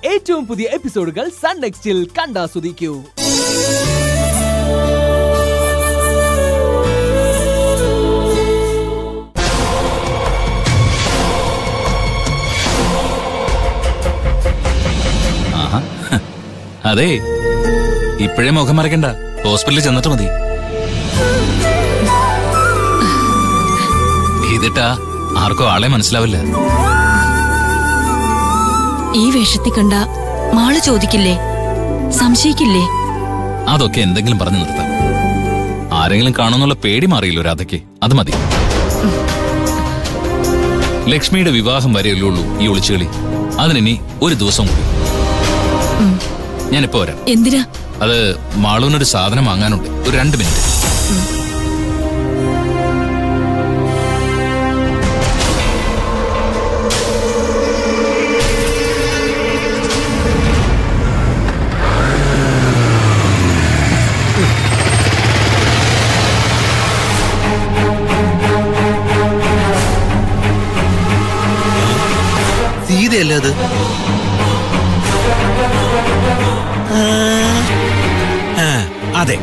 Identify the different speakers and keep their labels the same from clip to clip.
Speaker 1: ഏറ്റവും പുതിയ എപ്പിസോഡുകൾ സൺ നെക്സ്റ്റിൽ കണ്ടാസ്വദിക്കൂ.
Speaker 2: അതെ, ഇപ്പോഴേ മുഖം മറക്കണ്ട, ഹോസ്പിറ്റലിൽ ചെന്നിട്ട് മതി. ഇതിട്ടാ ആർക്കും ആളെ മനസ്സിലാവില്ല.
Speaker 3: ഈ വേഷത്തിൽ കണ്ട മാള് ചോദിക്കില്ലേ, സംശയിക്കില്ലേ?
Speaker 2: അതൊക്കെ എന്തെങ്കിലും പറഞ്ഞു നിർത്താം. ആരെങ്കിലും കാണുന്നുള്ള പേടി മാറിയില്ലോ രാധയ്ക്ക്, അത് മതി. ലക്ഷ്മിയുടെ വിവാഹം വരെയല്ലേ ഉള്ളൂ ഈ ഒളിച്ചുകളി. അതിനി ഒരു ദിവസം കൂടി. ഞാനിപ്പോ വരാം.
Speaker 3: എന്തിനാ?
Speaker 2: അത് മാളൂനൊരു സാധനം വാങ്ങാനുണ്ട്. ഒരു 2 മിനിറ്റ്.
Speaker 4: സീതയല്ലേ അത്? അതെ.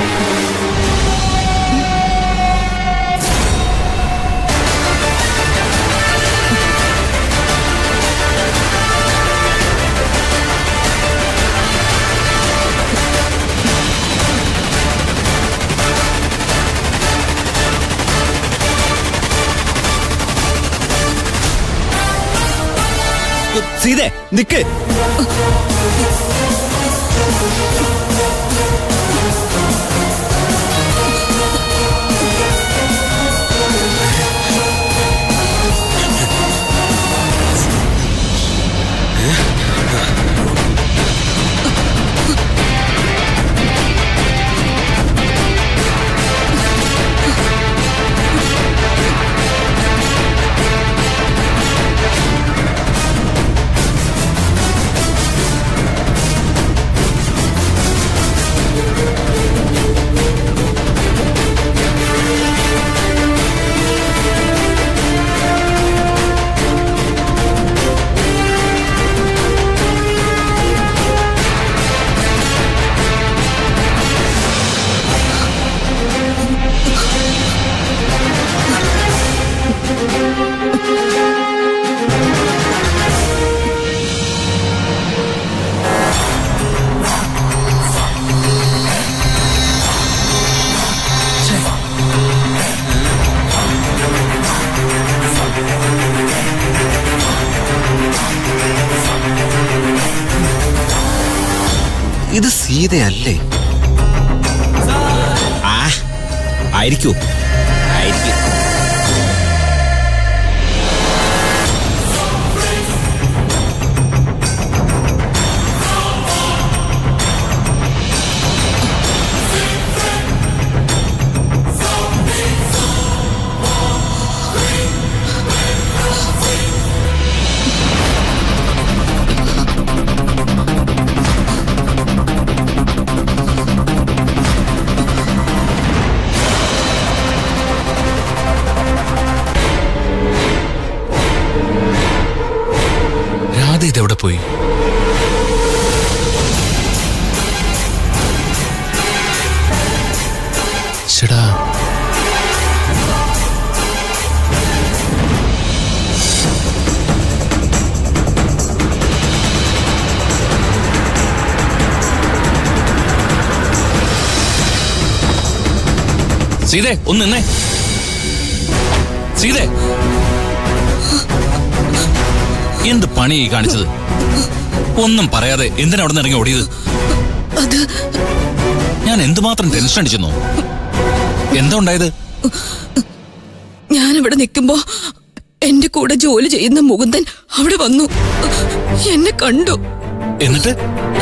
Speaker 4: സീതേ, നിക്ക്. ഇത് സീതയല്ലേ? ആയിരിക്കൂ.
Speaker 2: ഇതെവിടെ പോയി? ചേടാ, സീതേ ഒന്ന് നിന്നേ. സീതേ, എന്ത് പണി കാണിച്ചത്? ഒന്നും പറയാതെ എന്തിനാ അവിടെ നിന്ന് ഇറങ്ങി ഓടിയത്? ഞാൻ എന്തുമാത്രം ടെൻഷൻ അടിച്ചെന്നോ? എന്താ ഉണ്ടായത്?
Speaker 3: ഞാനിവിടെ നിൽക്കുമ്പോ എന്റെ കൂടെ ജോലി ചെയ്യുന്ന മുകുന്ദൻ അവിടെ വന്നു, എന്നെ കണ്ടു.
Speaker 2: എന്നിട്ട്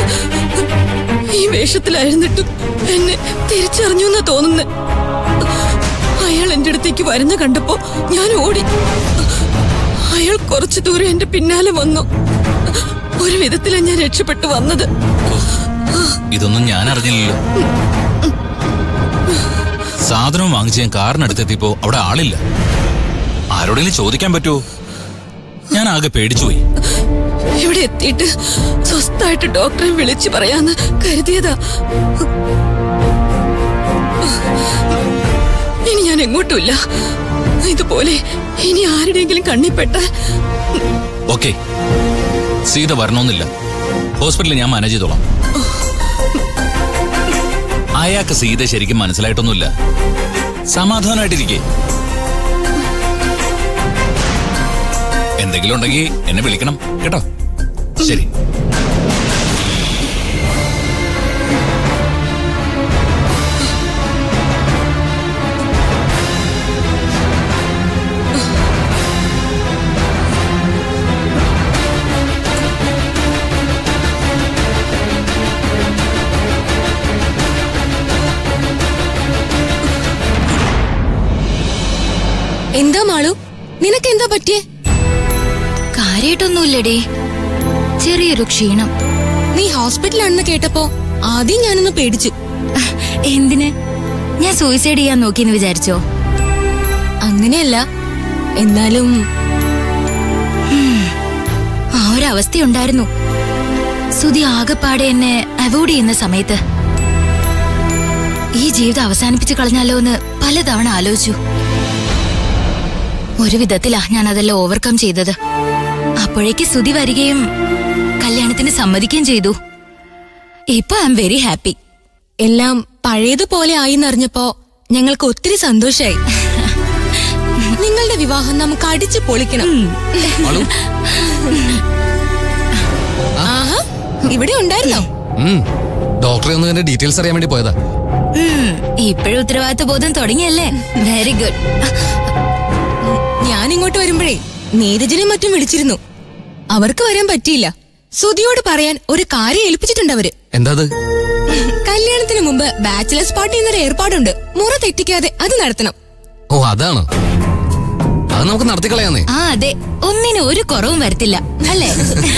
Speaker 3: ഈ വേഷത്തിലായിരുന്നിട്ടും എന്നെ തിരിച്ചറിഞ്ഞു എന്നാ തോന്നുന്നത്. അയാൾ എന്റെ അടുത്തേക്ക് വരുന്ന കണ്ടപ്പോ ഞാൻ ഓടി. അയാൾ കുറച്ചു ദൂരം എന്റെ പിന്നാലെ വന്നു. ഒരു വിധത്തിലാ ഞാൻ രക്ഷപ്പെട്ടു വന്നത്.
Speaker 2: ഇതൊന്നും ഞാൻ അറിഞ്ഞില്ലല്ലോ. സാധനം വാങ്ങിച്ച് ഞാൻ കാറിനടുത്തെത്തിയപ്പോ അവിടെ ആളില്ല. ആരോടെങ്കിലും ചോദിക്കാൻ പറ്റുമോ? ഞാൻ ആകെ പേടിച്ചുപോയി.
Speaker 3: ഇവിടെ എത്തിയിട്ട് സ്വസ്ഥായിട്ട് ഡോക്ടറെ വിളിച്ചു പറയാന്ന് കരുതിയതാ. ഇനി ഞാൻ എങ്ങോട്ടുമില്ല. ഇതുപോലെ ഇനി ആരുടെയെങ്കിലും കണ്ണിപ്പെട്ട.
Speaker 2: ഓക്കെ, സീത വരണമെന്നില്ല. ഹോസ്പിറ്റലിൽ ഞാൻ മാനേജ് ചെയ്തോളാം. അയാൾക്ക് സീത ശരിക്കും മനസ്സിലായിട്ടൊന്നുമില്ല. സമാധാനമായിട്ടിരിക്കേ. എന്തെങ്കിലും ഉണ്ടെങ്കിൽ എന്നെ വിളിക്കണം കേട്ടോ. ശരി.
Speaker 3: എന്താ മാളു, നിനക്ക് എന്താ പറ്റിയേ?
Speaker 5: കാര്യായിട്ടൊന്നുമില്ലടേ, ചെറിയൊരു ക്ഷീണം.
Speaker 3: നീ ഹോസ്പിറ്റലാണെന്ന് കേട്ടപ്പോ ആദ്യം ഞാനൊന്ന് പേടിച്ചു.
Speaker 5: എന്തിന്? ഞാൻ സൂയിസൈഡ് ചെയ്യാൻ നോക്കിയെന്ന് വിചാരിച്ചോ?
Speaker 3: അങ്ങനെയല്ല, എന്നാലും
Speaker 5: ആ ഒരവസ്ഥയുണ്ടായിരുന്നു. സുധി ആകെപ്പാടെ എന്നെ അവോയ്ഡ് ചെയ്യുന്ന സമയത്ത് ഈ ജീവിതം അവസാനിപ്പിച്ചു കളഞ്ഞാലോ എന്ന് പലതവണ ആലോചിച്ചു. ഒരു വിധത്തിലാ ഞാൻ അതെല്ലാം ഓവർകം ചെയ്തത്. അപ്പോഴേക്ക് സുധി വരികയും കല്യാണത്തിന് സമ്മതിക്കുകയും ചെയ്തു. ഇപ്പൊ ഐ എം വെരി ഹാപ്പി.
Speaker 3: എല്ലാം പഴയതുപോലെ ആയിന്നറിഞ്ഞപ്പോ ഞങ്ങൾക്ക് ഒത്തിരി സന്തോഷായി. നിങ്ങളുടെ വിവാഹം നമുക്ക് അടിച്ചു പൊളിക്കണം. ആഹാ, ഇവിടെ ഉണ്ടായിരുന്നോ?
Speaker 6: ഡോക്ടറെ ഒന്ന് എന്റെ ഡീറ്റെയിൽസ് അറിയാൻ വേണ്ടി പോയതാ.
Speaker 5: ഇപ്പോഴും ഉത്തരവാദിത്വ ബോധം തുടങ്ങിയല്ലേ? Very good.
Speaker 3: ഞാൻ ഇങ്ങോട്ട് വരുമ്പോഴേ നീരജിനെ മറ്റും വിളിച്ചിരുന്നു. അവർക്ക് വരാൻ പറ്റിയില്ല. സുധിയോട് പറയാൻ ഒരു കാര്യം ഏൽപ്പിച്ചിട്ടുണ്ട് അവര്.
Speaker 6: എന്താ?
Speaker 3: കല്യാണത്തിന് മുമ്പ് ബാച്ചിലേഴ്സ് പാർട്ടി എന്നൊരു ഏർപ്പാടുണ്ട്. മുറ തെറ്റിക്കാതെ അത് നടത്തണം.
Speaker 6: ഓ, അതാണ്. അത് നമുക്ക് നടത്തിക്കളയാന്നേ.
Speaker 5: ആ അതെ, ഒന്നിനും ഒരു കുറവും വരത്തില്ല അല്ലേ?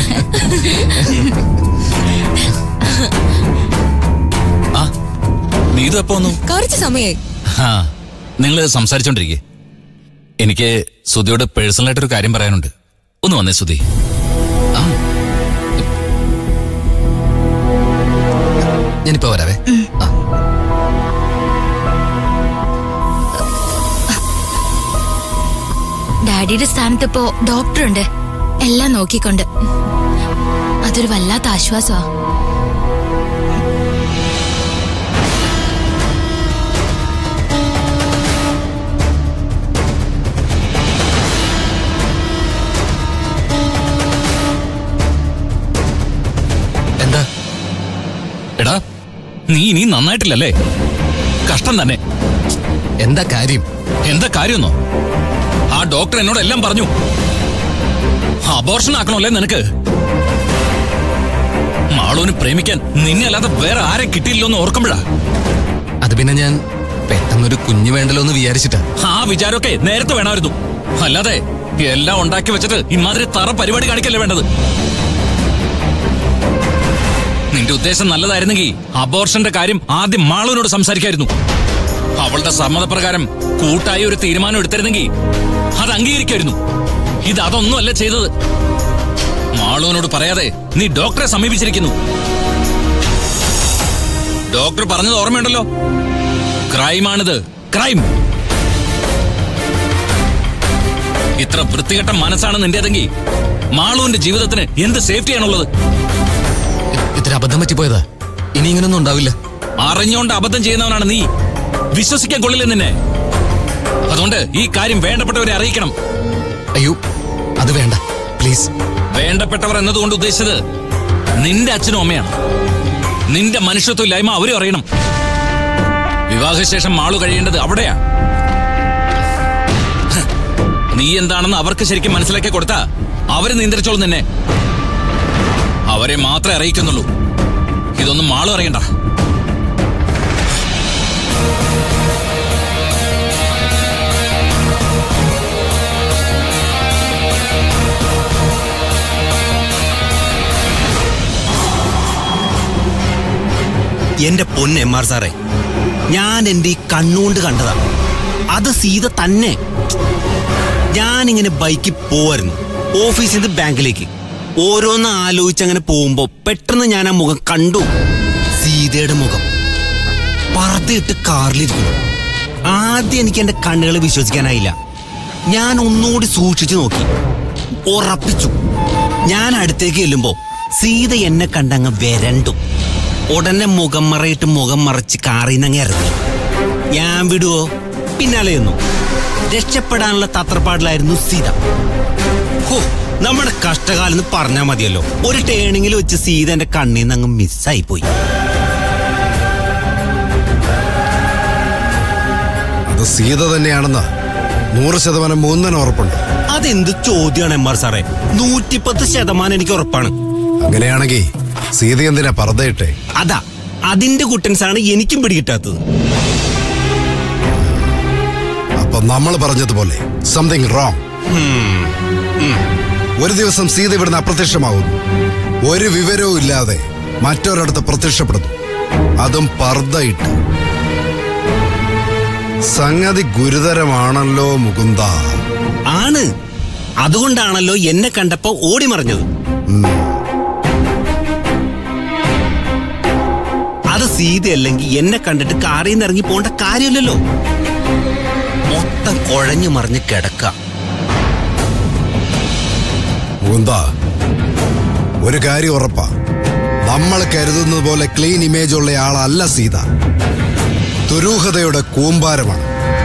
Speaker 2: നീ ഇതെപ്പോ ഒന്നും
Speaker 3: കുറച്ച് സമയായി.
Speaker 2: നിങ്ങള് സംസാരിച്ചോണ്ടിരിക്കേ. എനിക്ക് സുധിയോട് പേഴ്സണലായിട്ടൊരു കാര്യം പറയാനുണ്ട്. ഒന്ന് വന്നേ സുധി.
Speaker 6: ഞാനിപ്പോ വരാവേ.
Speaker 5: ഡാഡിയുടെ സ്ഥാനത്ത് ഇപ്പോ ഡോക്ടറുണ്ട്, എല്ലാം നോക്കിക്കൊണ്ട്. അതൊരു വല്ലാത്ത ആശ്വാസമാ.
Speaker 6: എന്താ?
Speaker 2: എടാ, നീ ഇനി നന്നായിട്ടില്ലല്ലേ? കഷ്ടം തന്നെ.
Speaker 6: എന്താ കാര്യം?
Speaker 2: എന്താ കാര്യമെന്നോ? ആ ഡോക്ടർ എന്നോട് എല്ലാം പറഞ്ഞു. അബോർഷൻ ആക്കണമല്ലേ നിനക്ക്? മാളൂന് പ്രേമിക്കാൻ നിന്നെ അല്ലാതെ വേറെ ആരെ കിട്ടിയില്ലോന്ന് ഓർക്കുമ്പോഴാ.
Speaker 6: അത് പിന്നെ ഞാൻ പെട്ടെന്നൊരു കുഞ്ഞു വേണ്ടല്ലോ എന്ന് വിചാരിച്ചിട്ടാ.
Speaker 2: ആ വിചാരമൊക്കെ നേരത്തെ വേണമായിരുന്നു. അല്ലാതെ എല്ലാം ഉണ്ടാക്കി വെച്ചിട്ട് ഇമാതിരി തറ പരിപാടി കാണിക്കല്ലേ വേണ്ടത്. നിന്റെ ഉദ്ദേശം നല്ലതായിരുന്നെങ്കിൽ അബോർഷന്റെ കാര്യം ആദ്യം മാളൂനോട് സംസാരിക്കായിരുന്നു. അവളുടെ സമ്മതപ്രകാരം കൂട്ടായി ഒരു തീരുമാനം എടുത്തിരുന്നെങ്കിൽ അത് അംഗീകരിക്കായിരുന്നു. ഇത് അതൊന്നുമല്ല ചെയ്തത്. മാളൂനോട് പറയാതെ നീ ഡോക്ടറെ സമീപിച്ചിരിക്കുന്നു. ഡോക്ടർ പറഞ്ഞത് ഓർമ്മയുണ്ടല്ലോ, ക്രൈമാണിത്, ക്രൈം. ഇത്ര വൃത്തികെട്ട മനസ്സാണ് നിന്റേതെങ്കിൽ മാളൂന്റെ ജീവിതത്തിന് എന്ത് സേഫ്റ്റിയാണുള്ളത്?
Speaker 6: ഇത്ര അബദ്ധം പറ്റിപ്പോയതാ. ഇനി ഇങ്ങനൊന്നും ഉണ്ടാവില്ല.
Speaker 2: അറിഞ്ഞോണ്ട് അബദ്ധം ചെയ്യുന്നവനാണ് നീ. വിശ്വസിക്കാൻ കൊള്ളില്ല നിന്നെ. അതുകൊണ്ട് ഈ കാര്യം വേണ്ടപ്പെട്ടവരെ അറിയിക്കണം.
Speaker 6: അയ്യോ, അത് വേണ്ട പ്ലീസ്.
Speaker 2: വേണ്ടപ്പെട്ടവർ എന്നതുകൊണ്ട് ഉദ്ദേശിച്ചത് നിന്റെ അച്ഛനും അമ്മയാണ്. നിന്റെ മനുഷ്യത്വമില്ലായ്മ അവരും അറിയണം. വിവാഹശേഷം മാളു കഴിയേണ്ടത് അവിടെയാ. നീ എന്താണെന്ന് അവർക്ക് ശരിക്കും മനസ്സിലാക്കി കൊടുത്താ അവര് നിയന്ത്രിച്ചോളും നിന്നെ. അവരെ മാത്രമേ അറിയിക്കുന്നുള്ളൂ. ഇതൊന്നും മാളു അറിയണ്ട.
Speaker 4: എന്റെ പൊന്ന് എം ആർ സാറേ, ഞാൻ എന്റെ ഈ കണ്ണുകൊണ്ട് കണ്ടതാ. അത് സീത തന്നെ. ഞാനിങ്ങനെ ബൈക്കിൽ പോവായിരുന്നു ഓഫീസിൽ നിന്ന് ബാങ്കിലേക്ക്. ഓരോന്ന് ആലോചിച്ചങ്ങനെ പോകുമ്പോ പെട്ടെന്ന് ഞാൻ ആ മുഖം കണ്ടു. സീതയുടെ മുഖം പർദ്ദയിട്ട് കാറിലിരിക്കുന്നു. ആദ്യം എനിക്ക് എന്റെ കണ്ണുകളെ വിശ്വസിക്കാനായില്ല. ഞാൻ ഒന്നുകൂടി സൂക്ഷിച്ചു നോക്കി, ഉറപ്പിച്ചു. ഞാൻ അടുത്തേക്ക് ചെല്ലുമ്പോ സീത എന്നെ കണ്ടങ്ങ് വരണ്ടു. ഉടനെ മുഖം മറച്ച് കാറിന്നങ്ങ് ഇറങ്ങി. ഞാൻ വിടുവോ? പിന്നാലെ ചെന്നു. രക്ഷപ്പെടാനുള്ള തത്രപ്പാടിലായിരുന്നു സീത. ഹോ, നമ്മുടെ കഷ്ടകാലം എന്ന് പറഞ്ഞാൽ മതിയല്ലോ. ഒരു ടേണിങ്ങിൽ വെച്ച് സീത എന്റെ കണ്ണിൽ നിന്ന് അങ്ങ് മിസ്സായി പോയി.
Speaker 7: അത് സീത തന്നെയാണെന്ന് 100% മൂന്നന് ഉറപ്പുണ്ട്.
Speaker 4: അതെന്ത് ചോദ്യമാണ് എം ആർ സാറേ? 110% എനിക്ക് ഉറപ്പാണ്.
Speaker 7: അങ്ങനെയാണെങ്കിൽ സീത എന്തിനാ പർദ്ദയിട്ടെ?
Speaker 4: അതാ, അതിന്റെ കുട്ടൻസാണ് എനിക്കും പിടികിട്ടാത്തത്.
Speaker 7: അപ്പൊ നമ്മൾ പറഞ്ഞതുപോലെ സംതിങ് റോങ്. ഒരു ദിവസം സീത ഇവിടുന്ന് അപ്രത്യക്ഷമാവുന്നു. ഒരു വിവരവും ഇല്ലാതെ മറ്റൊരിടത്ത് പ്രത്യക്ഷപ്പെടുന്നു, അതും പർദ്ദയിട്ട്. സംഗതി ഗുരുതരമാണല്ലോ മുകുന്ദ.
Speaker 4: ആണ്, അതുകൊണ്ടാണല്ലോ എന്നെ കണ്ടപ്പോ ഓടി മറിഞ്ഞത്. അത് സീതയല്ലെങ്കിൽ എന്നെ കണ്ടിട്ട് കാറിൽ നിന്ന് ഇറങ്ങി പോകേണ്ട കാര്യമില്ലല്ലോ. മൊത്തം കുഴഞ്ഞു മറിഞ്ഞ് കിടക്ക.
Speaker 7: മുകുന്ദ, ഒരു കാര്യം ഉറപ്പാ, നമ്മൾ കരുതുന്നത് പോലെ ക്ലീൻ ഇമേജ് ഉള്ള ആളല്ല സീത. ദുരൂഹതയുടെ കൂമ്പാരമാണ്.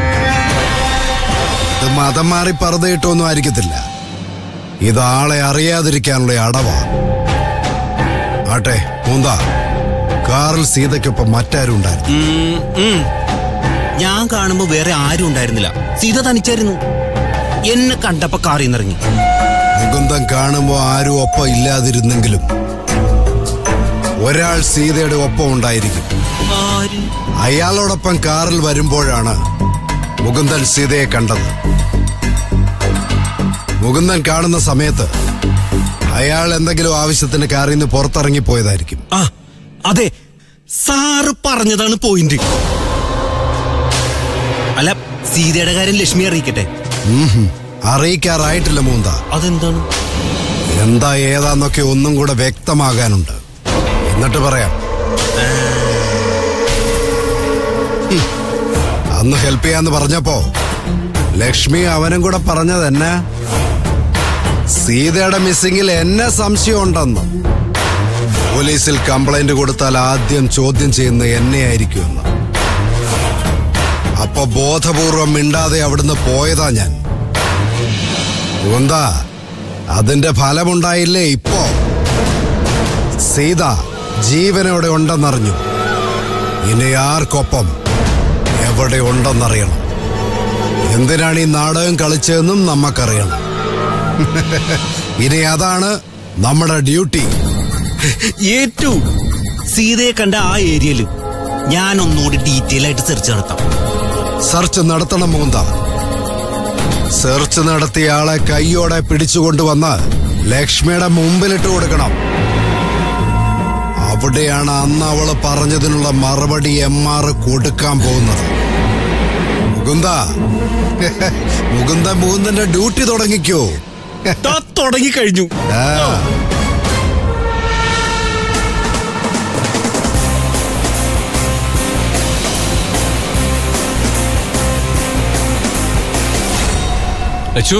Speaker 7: ഇത് മതം മാറി പർദ്ദയിട്ടൊന്നും ആയിരിക്കത്തില്ല. ഇത് ആളെ അറിയാതിരിക്കാനുള്ള അടവാ. ആട്ടെ മുകുന്ദ, കാറിൽ സീതയ്ക്കൊപ്പം മറ്റാരും ഉണ്ടായിരുന്നു?
Speaker 4: ഞാൻ കാണുമ്പോ വേറെ ആരും ഉണ്ടായിരുന്നില്ല. സീത തനിച്ചായിരുന്നു. എന്നെ കണ്ടപ്പോ കാറിൽ നിന്നിറങ്ങി.
Speaker 7: മുകുന്ദൻ കാണുമ്പോ ആരും ഒപ്പം ഇല്ലാതിരുന്നെങ്കിലും ഒരാൾ സീതയുടെ ഒപ്പം ഉണ്ടായിരിക്കും. അയാളോടൊപ്പം കാറിൽ വരുമ്പോഴാണ് മുകുന്ദൻ സീതയെ കണ്ടത്. മുകുന്ദൻ കാണുന്ന സമയത്ത് അയാൾ എന്തെങ്കിലും ആവശ്യത്തിന് കാറിൽ നിന്ന് പുറത്തിറങ്ങിപ്പോയതായിരിക്കും.
Speaker 4: അതെ, സാറ് പറഞ്ഞതാണ് പോയിന്റ്. അല്ല, സീതയുടെ കാര്യം ലക്ഷ്മി അറിയിക്കട്ടെ?
Speaker 7: അറിയിക്കാറായിട്ടില്ല മൂന്ത.
Speaker 4: അതെന്താണ്?
Speaker 7: എന്താ ഏതാന്നൊക്കെ ഒന്നും കൂടെ വ്യക്തമാകാനുണ്ട്, എന്നിട്ട് പറയാം. അന്ന് ഹെൽപ്പ് ചെയ്യാന്ന് പറഞ്ഞപ്പോ ലക്ഷ്മി അവനും കൂടെ പറഞ്ഞതെന്നെ സീതയുടെ മിസ്സിംഗിൽ എന്നെ സംശയം ഉണ്ടെന്ന്. പോലീസിൽ കംപ്ലൈന്റ് കൊടുത്താൽ ആദ്യം ചോദ്യം ചെയ്യുന്ന എന്നെ ആയിരിക്കുമെന്ന്. അപ്പൊ ബോധപൂർവം മിണ്ടാതെ അവിടുന്ന് പോയതാ ഞാൻ. എന്താ അതിന്റെ ഫലമുണ്ടായില്ലേ? ഇപ്പോ സീത ജീവനോടെ ഉണ്ടെന്നറിഞ്ഞു. ഇനി ആർക്കൊപ്പം എവിടെ ഉണ്ടെന്നറിയണം. എന്തിനാണ് ഈ നാടകം കളിച്ചതെന്നും നമുക്കറിയണം. ഇനി അതാണ് നമ്മുടെ ഡ്യൂട്ടി.
Speaker 4: ഏറ്റു സീതയെ കണ്ട ആ ഏരിയയില് ഞാൻ ഒന്നുകൂടി ഡീറ്റെയിൽ ആയിട്ട് സെർച്ച് നടത്താം.
Speaker 7: സെർച്ച് നടത്തണം മൂന്ത. സെർച്ച് നടത്തിയ ആളെ കൈയോടെ പിടിച്ചുകൊണ്ടുവന്ന് ലക്ഷ്മിയുടെ മുമ്പിലിട്ട് കൊടുക്കണം. അവിടെയാണ് അന്ന് അവള് പറഞ്ഞതിനുള്ള മറുപടി MR കൊടുക്കാൻ പോകുന്നത്. മുകുന്ദന്റെ ഡ്യൂട്ടി തുടങ്ങിക്കോ.
Speaker 4: തുടങ്ങിക്കഴിഞ്ഞു.
Speaker 2: ലച്ചു,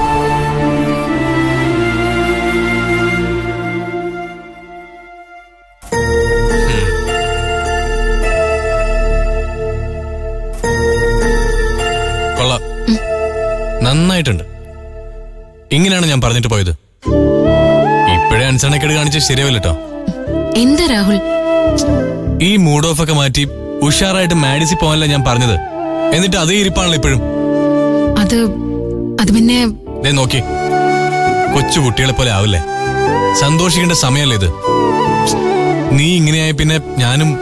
Speaker 2: കൊള്ളാം, നന്നായിട്ടുണ്ട്. ഇങ്ങനെയാണ് ഞാൻ പറഞ്ഞിട്ട് പോയത്. ഇപ്പോഴേ അനുസരണക്കേട് കാണിച്ച് ശരിയാവില്ല കേട്ടോ.
Speaker 5: എന്താ രാഹുൽ,
Speaker 2: ഈ മൂഡ് ഓഫ് ഒക്കെ മാറ്റി ഉഷാറായിട്ട് മാഡിസി പോകാനല്ല ഞാൻ പറഞ്ഞത്. എന്നിട്ട് അതേ ഇരിപ്പാണല്ലോ ഇപ്പോഴും.
Speaker 5: അത് പിന്നെ
Speaker 2: നോക്കി, കൊച്ചു കുട്ടികളെ പോലെ ആവില്ലേ? സന്തോഷിക്കേണ്ട സമയമല്ലേ ഇത്? നീ ഇങ്ങനെയായ പിന്നെ ഞാനും.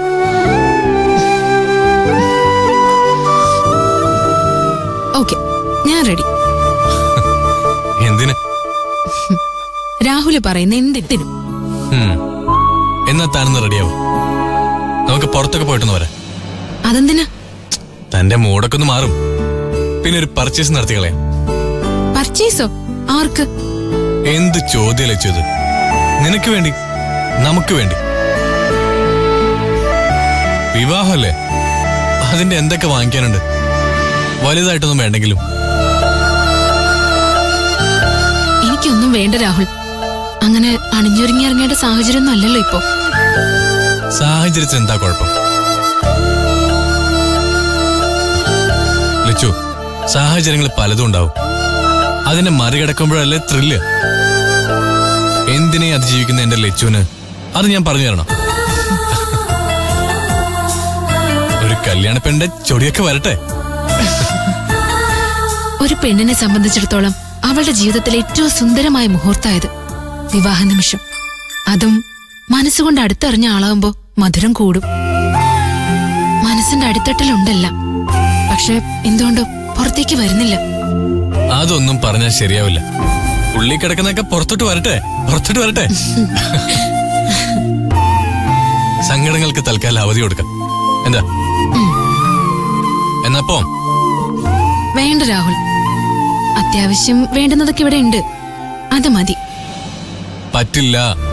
Speaker 5: ഓക്കെ, ഞാൻ റെഡി.
Speaker 2: എന്തിന്?
Speaker 5: രാഹുല് പറയുന്ന എന്തിനും.
Speaker 2: എന്നാ താനൊന്ന് റെഡിയാവും. നമുക്ക് പുറത്തൊക്കെ പോയിട്ടൊന്ന് വരാം.
Speaker 5: അതെന്തിനാ?
Speaker 2: തന്റെ മൂടൊക്കെ ഒന്ന് മാറും. പിന്നെ ഒരു പർച്ചേസ് നടത്തി കളയാം.
Speaker 5: പർച്ചേസോ? ആർക്ക്?
Speaker 2: എന്ത് ചോദ്യം ലച്ചത്?
Speaker 8: നിനക്ക് വേണ്ടി, നമുക്ക് വേണ്ടി. വിവാഹമല്ലേ, അതിന്റെ എന്തൊക്കെ വാങ്ങിക്കാനുണ്ട്. വലുതായിട്ടൊന്നും വേണ്ടെങ്കിലും.
Speaker 3: എനിക്കൊന്നും വേണ്ട രാഹുൽ. അങ്ങനെ അണിഞ്ഞൊരുങ്ങി ഇറങ്ങേണ്ട സാഹചര്യമൊന്നും അല്ലല്ലോ ഇപ്പോ.
Speaker 8: സാഹചര്യത്തിൽ എന്താ കുഴപ്പം? ലച്ചു, സാഹചര്യങ്ങൾ പലതും ഉണ്ടാവും. അതിനെ മറികടക്കുമ്പോഴല്ലേ ത്രില്ല്. എന്തിനെ അതിജീവിക്കുന്ന എന്റെ ലച്ചുവിന് അത് ഞാൻ പറഞ്ഞു തരണം. ഒരു കല്യാണ പെണ്ണിന്റെ ചൊടിയൊക്കെ വരട്ടെ.
Speaker 3: ഒരു പെണ്ണിനെ സംബന്ധിച്ചിടത്തോളം അവളുടെ ജീവിതത്തിലെ ഏറ്റവും സുന്ദരമായ മുഹൂർത്തമായത് വിവാഹ നിമിഷം. അതും മനസ്സുകൊണ്ട് അടുത്തറിഞ്ഞ ആളാകുമ്പോ മധുരം കൂടും. മനസ്സിന്റെ അടിത്തട്ടിലുണ്ടല്ല, പക്ഷെ എന്തുകൊണ്ടോ പുറത്തേക്ക് വരുന്നില്ല.
Speaker 8: അതൊന്നും പറഞ്ഞാൽ ശരിയാവില്ല. ഉള്ളി കിടക്കുന്നൊക്കെ പുറത്തോട്ട് വരട്ടെ, പുറത്തോട്ട് വരട്ടെ. സങ്കടങ്ങൾക്ക് തൽക്കാലം അവധി കൊടുക്കാം. എന്താ എന്നപ്പോ?
Speaker 3: വേണ്ട രാഹുൽ, അത്യാവശ്യം വേണ്ടുന്നതൊക്കെ ഇവിടെ ഉണ്ട്, അത് മതി.
Speaker 8: പറ്റില്ല.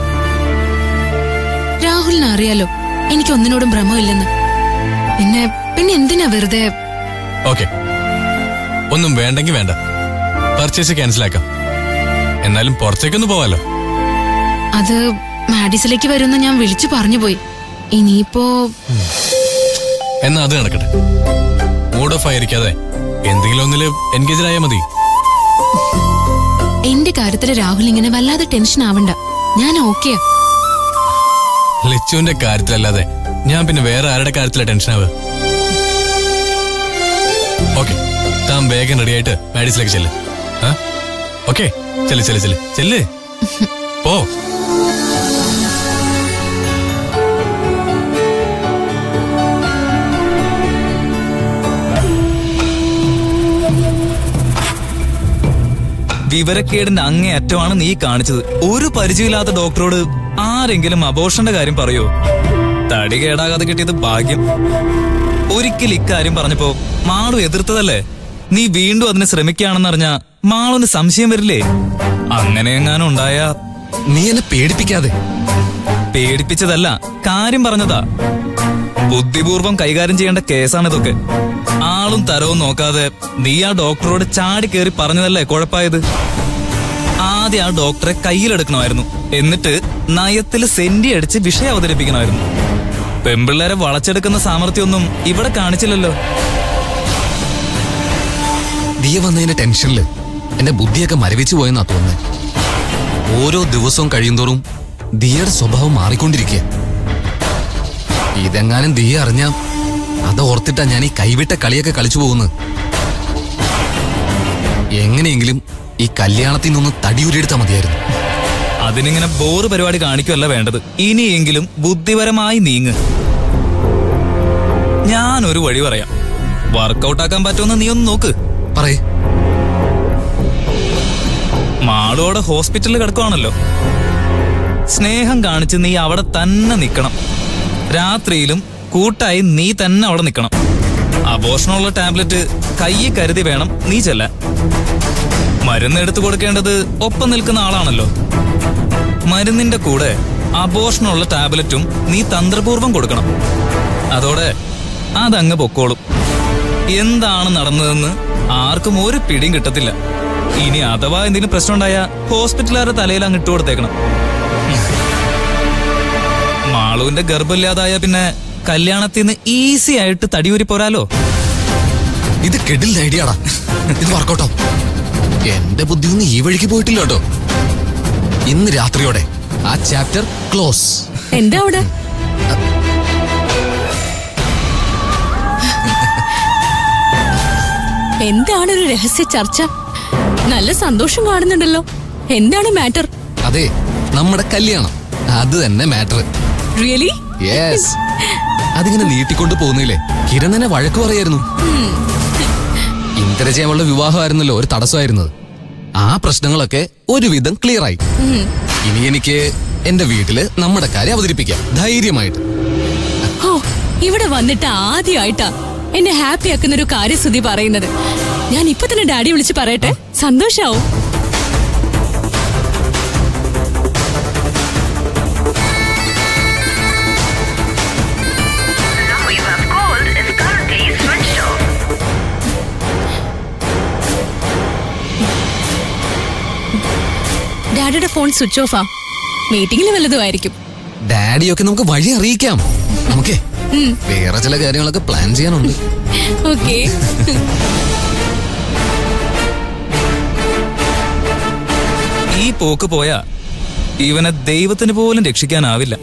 Speaker 3: രാഹുലിന് അറിയാലോ എനിക്കൊന്നിനോടും ഭ്രമമില്ലെന്ന്. പിന്നെ എന്തിനാ വെറുതെ?
Speaker 8: ഓക്കെ, ഒന്നും വേണ്ടെങ്കി വേണ്ട, പർച്ചേസ് ക്യാൻസലാക്കാം. എന്നാലും പുറത്തേക്കൊന്ന് പോവാലോ.
Speaker 3: അത് മാഡിസിലേക്ക് വരുമെന്ന് ഞാൻ വിളിച്ചു പറഞ്ഞു പോയി. ഇനിയിപ്പോ
Speaker 8: എന്നാ അത് നടക്കട്ടെ. മൂഡ് ഓഫ് ആയിരിക്കാതെ എന്തെങ്കിലും ഒന്നില് എൻഗേജ് ആയാൽ മതി.
Speaker 3: എന്റെ കാര്യത്തില് രാഹുൽ ഇങ്ങനെ വല്ലാതെ ടെൻഷൻ ആവണ്ട, ഞാൻ ഓക്കെയാ.
Speaker 8: ലച്ചുവിന്റെ കാര്യത്തിലല്ലാതെ ഞാൻ പിന്നെ വേറെ ആരുടെ കാര്യത്തിലാ ടെൻഷൻ ആവുക? ഓക്കെ, താൻ വേഗം റെഡി ആയിട്ട് മാഡിസിലേക്ക് ചെല്ല്. ഓക്കെ, ചെല്ല് ചെല്ല് ചെല്ല് ചെല്ല്, പോ.
Speaker 9: വിവരക്കേടിന്റെ അങ്ങേയറ്റമാണ് നീ കാണിച്ചത്. ഒരു പരിചയമില്ലാത്ത ഡോക്ടറോട് ആരെങ്കിലും അബോർഷന്റെ കാര്യം പറയോ? തടി കേടാകാതെ കിട്ടിയത് ഭാഗ്യം. ഒരിക്കൽ ഇക്കാര്യം പറഞ്ഞപ്പോ മാളു എതിർത്തതല്ലേ? നീ വീണ്ടും അതിന് ശ്രമിക്കുകയാണെന്നറിഞ്ഞാ മാളുന് സംശയം വരില്ലേ? അങ്ങനെ എങ്ങാനും ഉണ്ടായാ?
Speaker 6: നീ എന്നെ പേടിപ്പിക്കാതെ.
Speaker 9: പേടിപ്പിച്ചതല്ല, കാര്യം പറഞ്ഞതാ. ബുദ്ധിപൂർവം കൈകാര്യം ചെയ്യേണ്ട കേസാണിതൊക്കെ. ആളും തരവും നോക്കാതെ നീ ആ ഡോക്ടറോട് ചാടി കയറി പറഞ്ഞതല്ലേ കുഴപ്പമായത്? ആദ്യം ആ ഡോക്ടറെ കയ്യിലെടുക്കണമായിരുന്നു, എന്നിട്ട് നയത്തില് സെന്റി അടിച്ച് വിഷയം അവതരിപ്പിക്കണമായിരുന്നു. പെമ്പിള്ളേരെ വളച്ചെടുക്കുന്ന സാമർത്ഥ്യമൊന്നും ഇവിടെ കാണിച്ചില്ലല്ലോ.
Speaker 6: ദിയ വന്നതിന്റെ ടെൻഷനില് എന്റെ ബുദ്ധിയൊക്കെ മരവിച്ചു പോയെന്നാ തോന്നുന്നത്. ഓരോ ദിവസവും കഴിയുന്തോറും ദിയയുടെ സ്വഭാവം മാറിക്കൊണ്ടിരിക്കുക. ഇതെങ്ങാനും ദിയ അറിഞ്ഞ അത് ഓർത്തിട്ടാ ഞാൻ ഈ കൈവിട്ട കളിയൊക്കെ കളിച്ചു പോകുന്നത്. എങ്ങനെയെങ്കിലും ഈ കല്യാണത്തിൽ നിന്ന് തടിയൂരിയെടുത്താൽ മതിയായിരുന്നു.
Speaker 9: അതിനിങ്ങനെ ബോറ് പരിപാടി കാണിക്കുമല്ല വേണ്ടത്. ഇനിയെങ്കിലും ബുദ്ധിപരമായി നീങ്ങ്. ഞാനൊരു വഴി പറയാം. വർക്കൗട്ടാക്കാൻ പറ്റുമെന്ന് നീ ഒന്ന് നോക്ക്.
Speaker 6: പറയേ.
Speaker 9: മാളോടെ ഹോസ്പിറ്റലിൽ കിടക്കുവാണല്ലോ. സ്നേഹം കാണിച്ച് നീ അവിടെ തന്നെ നിക്കണം. രാത്രിയിലും കൂട്ടായി നീ തന്നെ അവിടെ നിക്കണം. അബോർഷനുള്ള ടാബ്ലറ്റ് കയ്യിൽ കരുതി വേണം നീ ചെല്ലാൻ. മരുന്ന് എടുത്തു കൊടുക്കേണ്ടത് ഒപ്പം നിൽക്കുന്ന ആളാണല്ലോ. മരുന്നിന്റെ കൂടെ അബോർഷനുള്ള ടാബ്ലറ്റും നീ തന്ത്രപൂർവം കൊടുക്കണം. അതോടെ അതങ്ങ് പൊക്കോളും. എന്താണ് നടന്നതെന്ന് ആർക്കും ഒരു പിടിയും കിട്ടത്തില്ല. ഇനി അഥവാ എന്തെങ്കിലും പ്രശ്നം ഉണ്ടായാ ഹോസ്പിറ്റലുകാരുടെ തലയിൽ അങ്ങ് ഇട്ടു കൊടുത്തേക്കണം. മാളുവിന്റെ ഗർഭമില്ലാതായ പിന്നെ കല്യാണത്തിൽ നിന്ന് ഈസി ആയിട്ട് തടിയൂരി പോരാലോ.
Speaker 6: ഇത് കെടിൽ ഐഡിയാടാ. ഇത് വർക്കൗട്ടോ. എന്റെ ബുദ്ധി ഒന്നും ഈ വഴിക്ക് പോയിട്ടില്ല കേട്ടോ. ഇന്ന് രാത്രിയോടെ ആ ചാപ്റ്റർ ക്ലോസ്.
Speaker 3: എന്താ അവിടെ? എന്താണ് ഒരു രഹസ്യ ചർച്ച? നല്ല സന്തോഷം കാണുന്നുണ്ടല്ലോ. എന്താണ് മാറ്റർ?
Speaker 6: അതെ, നമ്മുടെ കല്യാണം. അത് തന്നെ മാറ്റർ.
Speaker 3: റിയലി?
Speaker 6: യെസ്. അതിങ്ങനെ നീട്ടിക്കൊണ്ട് പോകുന്നില്ലേ? കിരണനെ വഴക്ക് പറയായിരുന്നു. ഇന്ദ്രജയമുള്ള വിവാഹമായിരുന്നല്ലോ ഒരു തടസ്സമായിരുന്നത്. ആ പ്രശ്നങ്ങളൊക്കെ ഒരുവിധം ക്ലിയർ ആയി. ഇനി എനിക്ക് എന്റെ വീട്ടില് നമ്മുടെ കാര്യം അവതരിപ്പിക്കാം ധൈര്യമായിട്ട്.
Speaker 3: ഓ, ഇവിടെ വന്നിട്ട് ആദ്യമായിട്ടാ എന്നെ ഹാപ്പി ആക്കുന്ന ഒരു കാര്യസ്ഥിതി പറയുന്നത്. ഞാൻ ഇപ്പൊ തന്നെ ഡാഡി വിളിച്ച് പറയട്ടെ, സന്തോഷാവും. ഡാഡിയുടെ ഫോൺ സ്വിച്ച് ഓഫാ. മീറ്റിംഗിൽ വല്ലതും ആയിരിക്കും.
Speaker 6: ഡാഡിയൊക്കെ നമുക്ക് വഴി അറിയിക്കാം. നമുക്കേ വേറെ ചില കാര്യങ്ങളൊക്കെ പ്ലാൻ ചെയ്യാനുണ്ട്.
Speaker 3: ഓക്കേ.
Speaker 9: ഈ പോക്ക് പോയാ ഇവനെ ദൈവത്തിന് പോലും രക്ഷിക്കാനാവില്ല.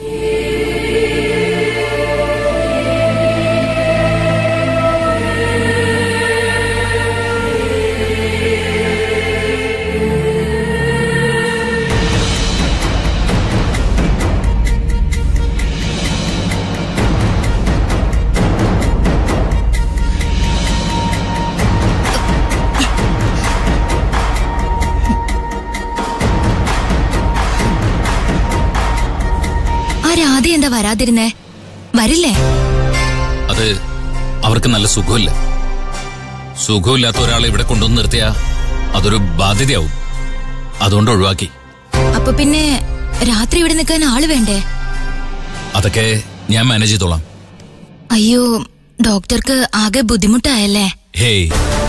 Speaker 5: രാധ എന്താ വരാതിരുന്നേ? വരില്ലേ?
Speaker 2: അത് അവർക്ക് നല്ല സുഖമില്ല. സുഖമില്ലാത്ത ഒരാളെ ഇവിടെ കൊണ്ടുവന്ന് നിർത്തിയാ അതൊരു ബാധ്യതയാവും. അതുകൊണ്ട് ഒഴിവാക്കി.
Speaker 5: അപ്പൊ പിന്നെ രാത്രി ഇവിടെ നിൽക്കാൻ ആള് വേണ്ടേ?
Speaker 2: അതൊക്കെ ഞാൻ മാനേജ് ചെയ്തോളാം.
Speaker 5: അയ്യോ, ഡോക്ടർക്ക് ആകെ ബുദ്ധിമുട്ടായല്ലേ?
Speaker 2: ഹേയ്,